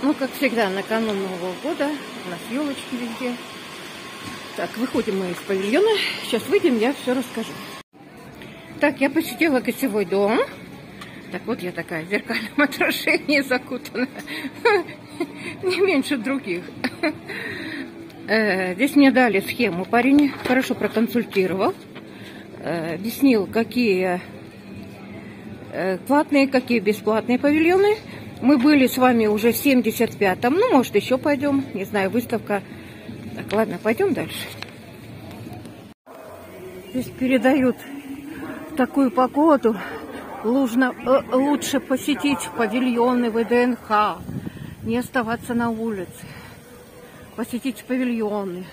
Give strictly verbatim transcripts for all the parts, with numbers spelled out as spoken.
Ну, как всегда, накануне Нового года у нас елочки везде. Так, выходим мы из павильона. Сейчас выйдем, я все расскажу. Так, я посетила гостевой дом. Так вот, я такая в зеркальном отражении закутана. Не меньше других. Здесь мне дали схему. Парень хорошо проконсультировал. Объяснил, какие платные, какие бесплатные павильоны. Мы были с вами уже в семьдесят пятом. Ну, может, еще пойдем. Не знаю, выставка. Так, ладно, пойдем дальше. Здесь передают такую погоду. Нужно, э, лучше посетить павильоны вэ дэ эн ха. Не оставаться на улице. Посетить павильоны.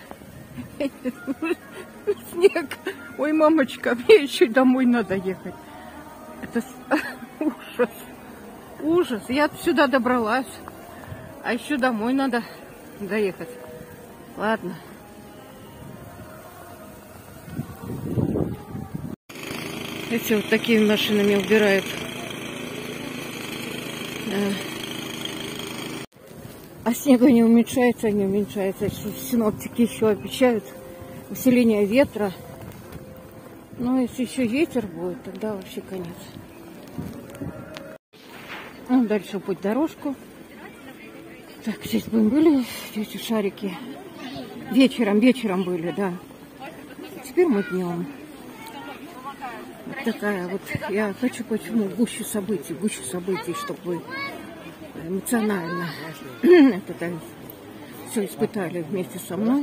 Снег. Ой, мамочка, мне еще домой надо ехать. Это ужас. Ужас. Я сюда добралась. А еще домой надо доехать. Ладно. Эти вот такими машинами убирают. А снега не уменьшается, не уменьшается. Синоптики еще обещают усиление ветра. Но если еще ветер будет, тогда вообще конец. Ну, дальше путь дорожку. Так, здесь мы были, эти шарики. Вечером, вечером были, да. А теперь мы днем. Вот такая вот. Я хочу почему гуще событий, гуще событий, чтобы эмоционально это все испытали вместе со мной.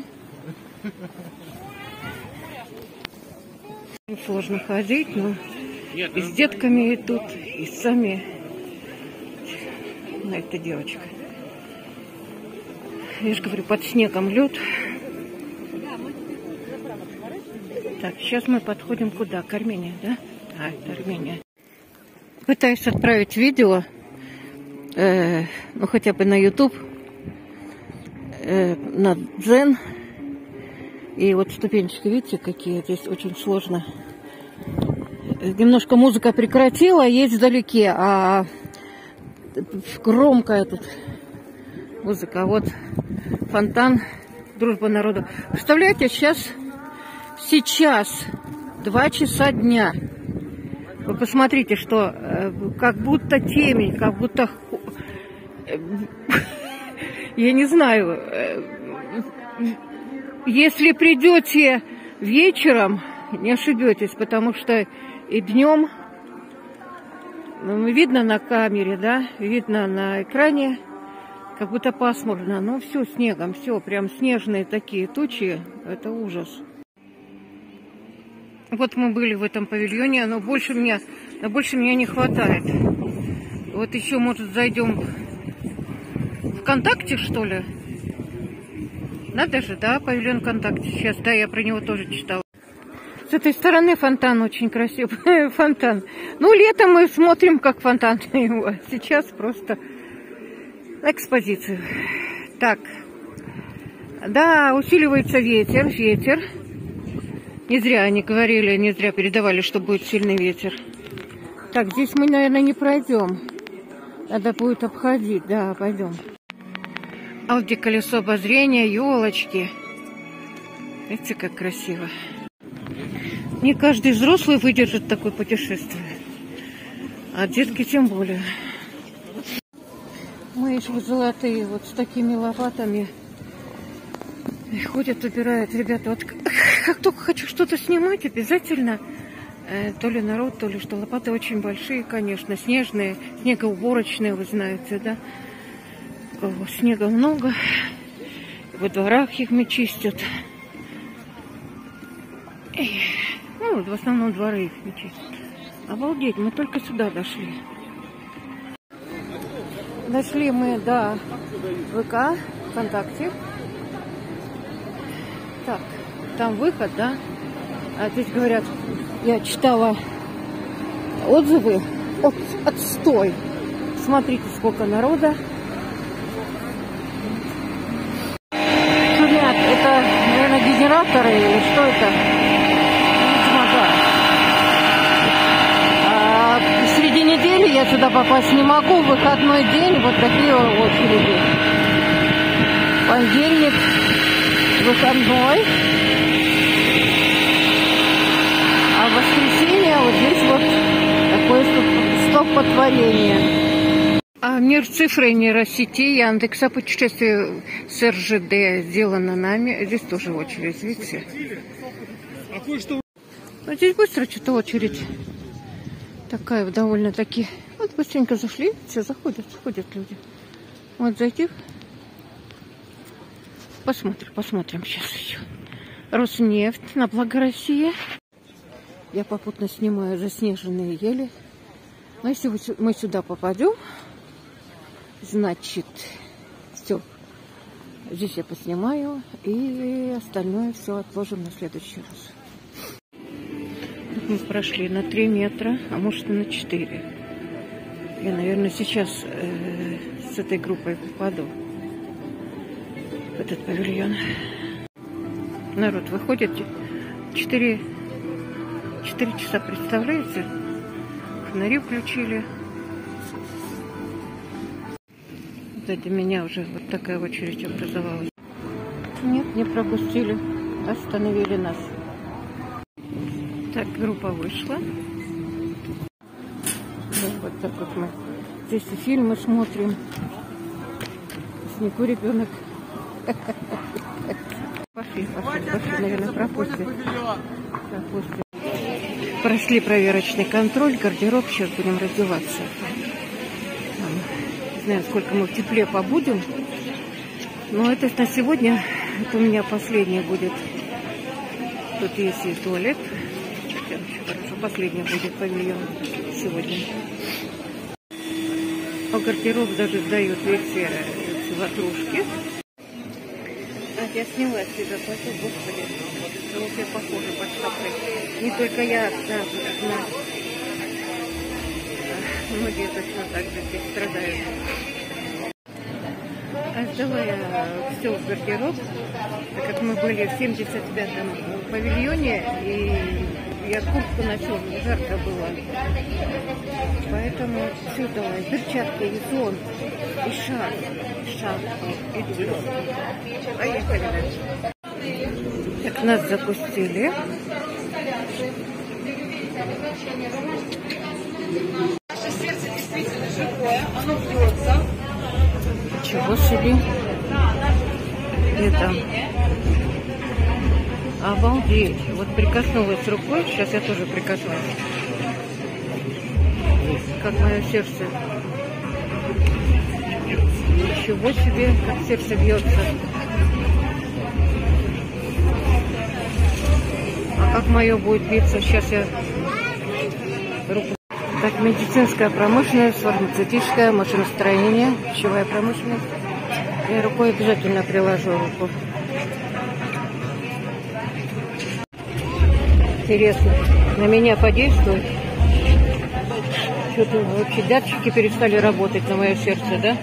Сложно ходить, но и с детками идут, и сами. На эта девочка. Я же говорю, под снегом лед. Так, сейчас мы подходим куда? К Армении, да? А, это Армения. Пытаюсь отправить видео, э, ну хотя бы на YouTube, э, на Дзен. И вот ступенечки, видите, какие здесь очень сложно. Немножко музыка прекратила, есть вдалеке, а громкая тут музыка. Вот фонтан, дружба народа. Представляете, сейчас, сейчас два часа дня. Вы посмотрите, что как будто темень, как будто, я не знаю, если придете вечером, не ошибетесь, потому что и днем видно на камере, да, видно на экране, как будто пасмурно, но все снегом, все, прям снежные такие тучи, это ужас. Вот мы были в этом павильоне, но больше меня, но больше меня не хватает. Вот еще, может, зайдем ВКонтакте, что ли? Надо же, да, павильон ВКонтакте сейчас, да, я про него тоже читала. С этой стороны фонтан очень красивый. Фонтан. Ну, летом мы смотрим, как фонтан его. Сейчас просто экспозицию. Так. Да, усиливается ветер. Ветер. Не зря они говорили, не зря передавали, что будет сильный ветер. Так, здесь мы, наверное, не пройдем. Надо будет обходить. Да, пойдем. А вот где колесо обозрения, елочки. Видите, как красиво. Не каждый взрослый выдержит такое путешествие, а детки тем более. Мои же золотые вот с такими лопатами ходят, убирают. Ребята, вот как только хочу что-то снимать, обязательно э, то ли народ, то ли что. Лопаты очень большие, конечно, снежные, снегоуборочные, вы знаете, да. Снега много, во дворах их мы чистят. Ну, в основном дворы их не чистят. Обалдеть, мы только сюда дошли. Дошли мы до ВК, ВКонтакте. Так, там выход, да? А здесь говорят, я читала отзывы. От, отстой. Смотрите, сколько народа. Шумят. Это, наверное, генераторы или что это? Видимо, да. А среди недели я сюда попасть не могу. Выходной день, вот такие очереди. Понедельник, выходной. А в воскресенье вот здесь вот такое столпотворение. А мир цифры нейросети Яндекса, путешествие с эр жэ дэ сделано нами. Здесь тоже очередь, видите? Но здесь быстро что-то очередь. Такая довольно-таки. Вот быстренько зашли, все, заходят, заходят люди. Вот зайти. Посмотрим, посмотрим сейчас еще. Роснефть на благо России. Я попутно снимаю заснеженные ели. Но если мы сюда попадем, значит, все. Здесь я поснимаю, и остальное все отложим на следующий раз. Мы прошли на три метра, а может и на четыре. Я, наверное, сейчас э, с этой группой попаду в этот павильон. Народ выходит. четыре часа, представляете? Фонари включили. Сзади меня уже вот такая очередь образовалась. Нет, не пропустили. Остановили нас. Так, группа вышла. Да, вот так вот мы здесь и фильмы смотрим. Снегу ребенок. Пошли, пошли, пошли, наверное, пропустим. пропустим. Прошли проверочный контроль, гардероб. Сейчас будем раздеваться. Не знаю, сколько мы в тепле побудем. Но это на сегодня. Это у меня последнее будет. Тут есть и туалет. Хорошо, последний будет павильон сегодня. А гардероб даже сдают эти ватрушки. А я сняла себя платье, господи. Вот я похожа под шапкой. Не только я, одна, одна. Многие точно так же здесь страдают. А сдала я все в гардероб, так как мы были в семьдесят пятом павильоне, и я куртку носила, жарко было. Поэтому все дала, и перчатки, и зонт, и шарф, шапку, и туфли. Поехали дальше. Так, нас запустили. Наше сердце действительно живое, оно бьется. Чего себе? Это... Обалдеть. Вот прикоснулась рукой, сейчас я тоже прикоснусь. Как мое сердце. Ничего себе, как сердце бьется. А как мое будет биться? Сейчас я руку. Так, медицинская промышленность, фармацевтическое машиностроение, пищевая промышленность. Я рукой обязательно приложу руку. Интересно, на меня подействует? Что-то вообще датчики перестали работать на мое сердце, да?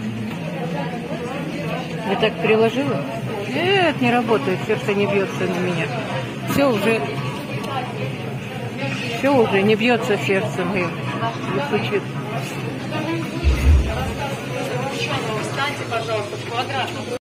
Я так приложила? Нет, не работает, сердце не бьется на меня. Все уже, все уже не бьется сердце мое. Не стучит. Встаньте, пожалуйста, в квадрат.